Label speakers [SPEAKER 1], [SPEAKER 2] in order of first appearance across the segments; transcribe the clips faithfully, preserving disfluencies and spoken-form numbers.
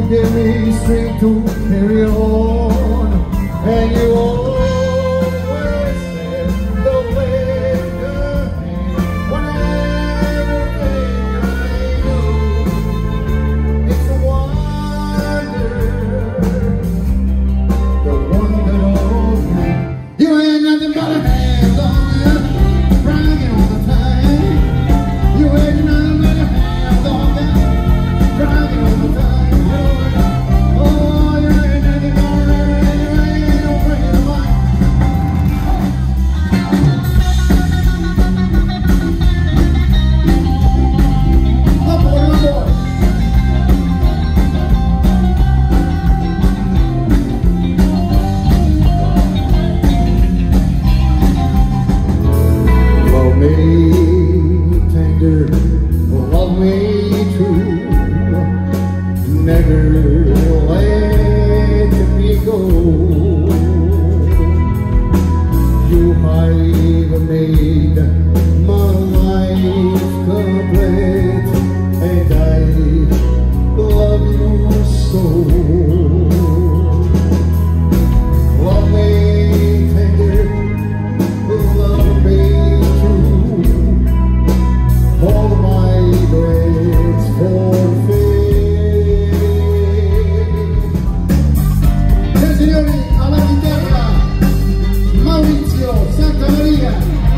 [SPEAKER 1] give me strength to carry on, and you always said the way to me when everything I do, it's a wonder, the wonder of you. You ain't nothing but a hand on me, bragging all the time. You ain't nothing but a hand on me, bragging all the time. Love me true, never let me go. You have made my life complete, and I love you so. Love me tender, love me true, all my grace for faith. Sì, signori, alla chitarra Maurizio Santamaria.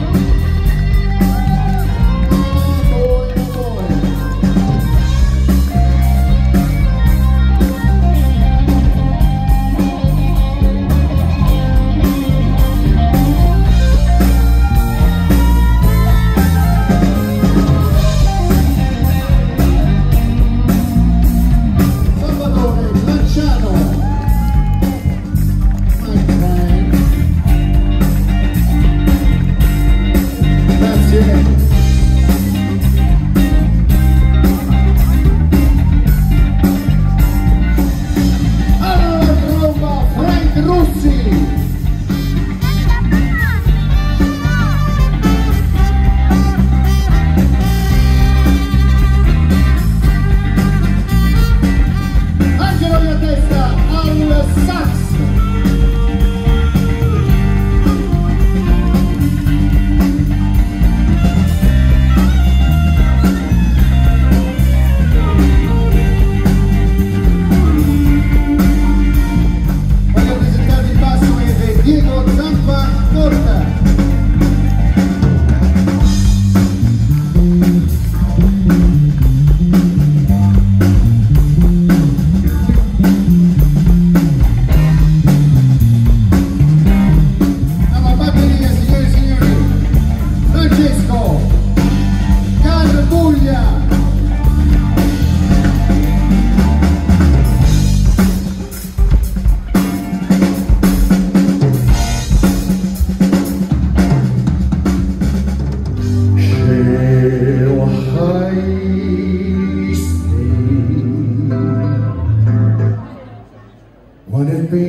[SPEAKER 1] Wanted me,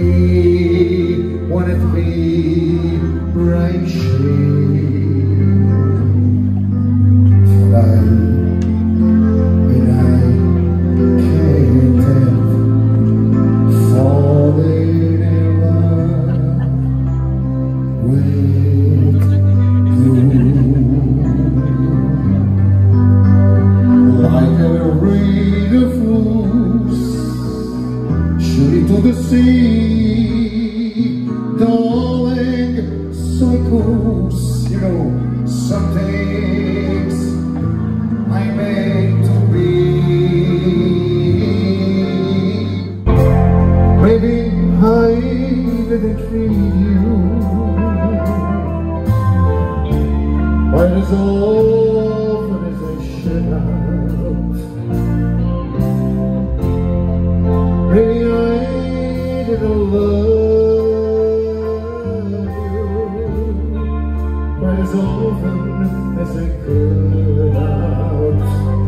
[SPEAKER 1] wanted me, right shade. But I, and I can't help falling in love with you. Like a rain of fools shooting to the sea, darling, cycles, you know, some things I meant to be. Maybe I didn't treat you quite as often as I should have. Maybe I didn't love you quite as often as I could have.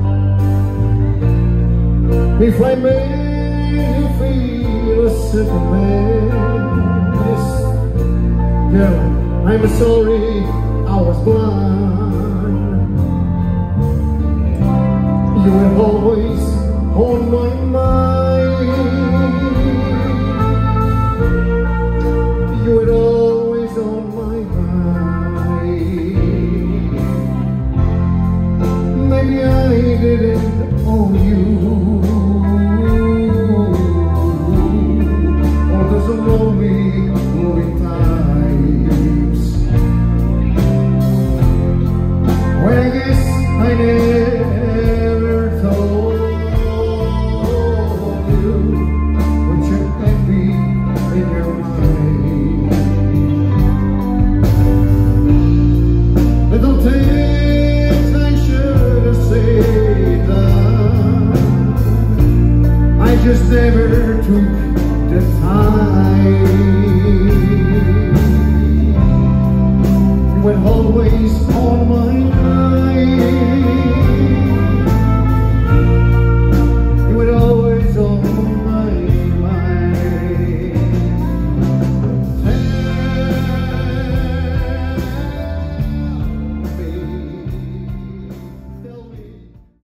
[SPEAKER 1] If I made you feel a certain mess, girl, I'm sorry I was blind. You were always